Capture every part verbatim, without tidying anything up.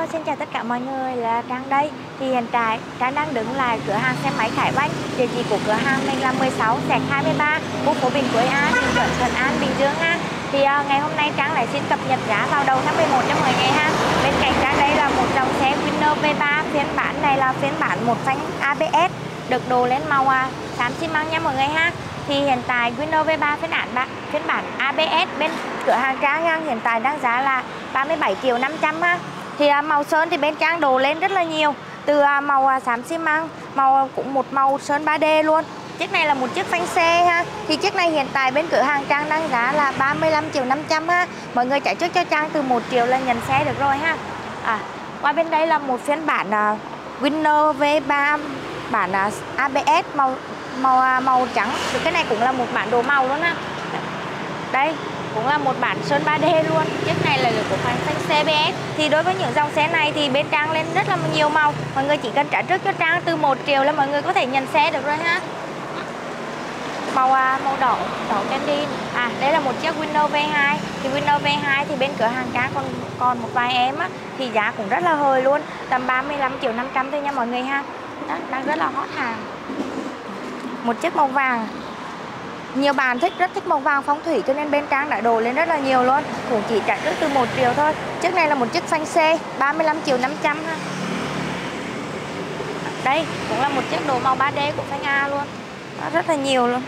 xin chào tất cả mọi người, là Trang đây. Thì hiện tại Trang đang đứng lại cửa hàng xe máy Khải Bách. Địa chỉ của cửa hàng mình là mười sáu xẹt hai mươi ba, khu phố Bình Quế A, Bình Thuận, Thuận An, Bình Dương ha. Thì uh, ngày hôm nay Trang lại xin cập nhật giá vào đầu tháng mười một cho mọi người ha. Bên cạnh Trang đây là một dòng xe Winner V ba, phiên bản này là phiên bản một phanh a bê ét, được đồ lên màu uh, xám xi măng nha mọi người ha. Thì hiện tại Winner V ba phiên bản phiên bản a bê ét bên cửa hàng Trang ha, hiện tại đang giá là ba mươi bảy triệu năm trăm ha. Thì uh, màu sơn thì bên Trang đồ lên rất là nhiều, từ uh, màu uh, xám xi măng, màu cũng một màu sơn ba D luôn. Chiếc này là một chiếc phanh xe ha. Thì chiếc này hiện tại bên cửa hàng Trang đang giá là ba mươi lăm triệu năm trăm ha. Mọi người trả trước cho Trang từ một triệu là nhận xe được rồi ha. À, qua bên đây là một phiên bản uh, Winner V ba bản uh, a bê ét màu màu uh, màu trắng. Thì cái này cũng là một bản đồ màu luôn ha. Đây cũng là một bản sơn ba D luôn. Chiếc này là của phanh xanh xê bê ét. Thì đối với những dòng xe này thì bên Trang lên rất là nhiều màu. Mọi người chỉ cần trả trước cho Trang từ một triệu là mọi người có thể nhận xe được rồi ha. Màu màu đỏ, đỏ candy. À, đây là một chiếc Winner V hai. Thì Winner V hai thì bên cửa hàng Trang còn còn một vài em á, thì giá cũng rất là hời luôn, tầm ba mươi lăm triệu năm trăm thôi nha mọi người ha. Đó, đang rất là hot hàng. Một chiếc màu vàng. Nhiều bạn thích rất thích màu vàng phong thủy cho nên bên Trang đã đồ lên rất là nhiều luôn, cũng chỉ trả trước từ một triệu thôi. Chiếc này là một chiếc phanh C, ba mươi lăm triệu năm trăm ha. Đây cũng là một chiếc đồ màu ba D của phanh A luôn. Đó, rất là nhiều luôn.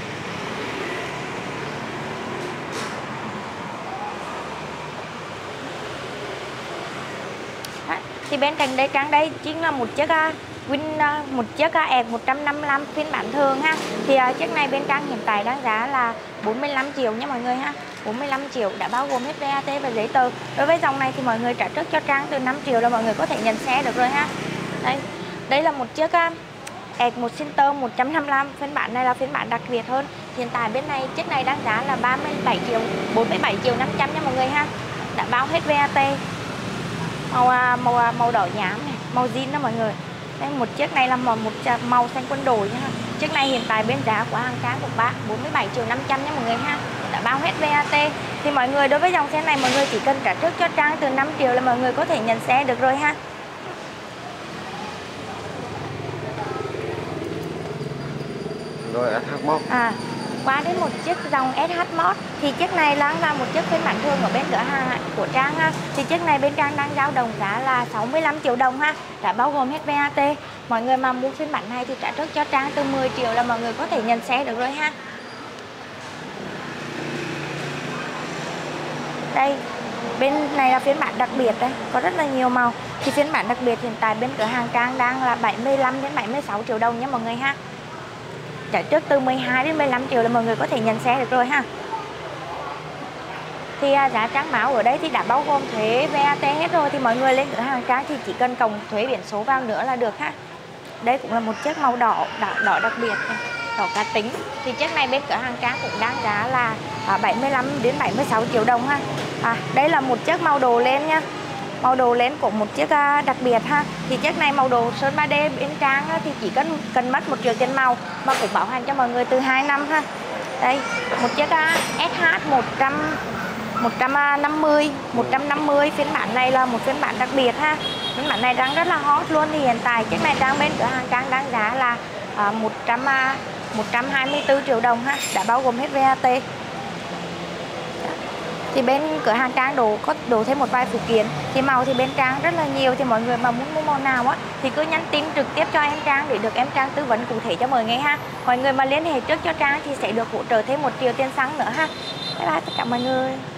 Đó, thì bên cạnh đây Trang đây chính là một chiếc uh, Win uh, một chiếc uh, E một trăm năm mươi lăm phiên bản thường ha. Thì uh, chiếc này bên Trang hiện tại đang giá là bốn mươi lăm triệu nha mọi người ha. bốn mươi lăm triệu đã bao gồm hết vê a tê và giấy tờ. Đối với dòng này thì mọi người trả trước cho Trang từ năm triệu là mọi người có thể nhận xe được rồi ha. Đây, đây là một chiếc uh, E một Center một trăm năm mươi lăm, phiên bản này là phiên bản đặc biệt hơn. Hiện tại bên này chiếc này đang giá là ba mươi bảy triệu, bốn mươi bảy triệu năm trăm nha mọi người ha. Đã bao hết vê a tê. Màu uh, màu uh, màu đỏ nhám này, màu zin đó mọi người. Đây một chiếc này là màu một màu xanh quân đội nha. Chiếc này hiện tại bên giá của hàng Trang của bạn bốn mươi bảy triệu năm trăm nha mọi người ha. Đã bao hết vê a tê. Thì mọi người đối với dòng xe này mọi người chỉ cần trả trước cho Trang từ năm triệu là mọi người có thể nhận xe được rồi ha. Rồi ét hát Mod. À, qua đến một chiếc dòng ét hát Mod. Thì chiếc này là một chiếc phiên bản thường ở bên cửa hàng của Trang ha. Thì chiếc này bên Trang đang dao động giá là sáu mươi lăm triệu đồng ha, đã bao gồm hết vê a tê. Mọi người mà mua phiên bản này thì trả trước cho Trang từ mười triệu là mọi người có thể nhận xe được rồi ha. Đây, bên này là phiên bản đặc biệt đây, có rất là nhiều màu. Thì phiên bản đặc biệt hiện tại bên cửa hàng Trang đang là bảy mươi lăm đến bảy mươi sáu triệu đồng nha mọi người ha. Trả trước từ mười hai đến mười lăm triệu là mọi người có thể nhận xe được rồi ha. Thì à, giá Trang báo ở đây thì đã bao gồm thuế vê a tê hết rồi. Thì mọi người lên cửa hàng Trang thì chỉ cần cộng thuế biển số vào nữa là được ha. Đây cũng là một chiếc màu đỏ, đỏ, đỏ đặc biệt này, đỏ cá tính. Thì chiếc này bên cửa hàng Trang cũng đang giá là à, bảy mươi lăm đến bảy mươi sáu triệu đồng ha. À, đây là một chiếc màu đồ lên nha. Màu đồ lên của một chiếc uh, đặc biệt ha. Thì chiếc này màu đồ sơn ba D bên Trang uh, thì chỉ cần cần mất một triệu tiền màu, mà cũng bảo hành cho mọi người từ hai năm ha. Đây, một chiếc uh, ét hát một trăm, một trăm năm mươi, một trăm năm mươi, phiên bản này là một phiên bản đặc biệt ha. Phiên bản này đang rất là hot luôn. Thì hiện tại chiếc này đang bên cửa hàng Trang đang giá là uh, một trăm, uh, một trăm hai mươi tư triệu đồng ha, đã bao gồm hết vê a tê. Thì bên cửa hàng Trang đồ có đồ thêm một vài phụ kiện. Thì màu thì bên Trang rất là nhiều. Thì mọi người mà muốn mua màu nào á thì cứ nhắn tin trực tiếp cho em Trang để được em Trang tư vấn cụ thể cho mọi người ha. Mọi người mà liên hệ trước cho Trang thì sẽ được hỗ trợ thêm một triệu tiền xăng nữa ha. Bye bye tất cả mọi người.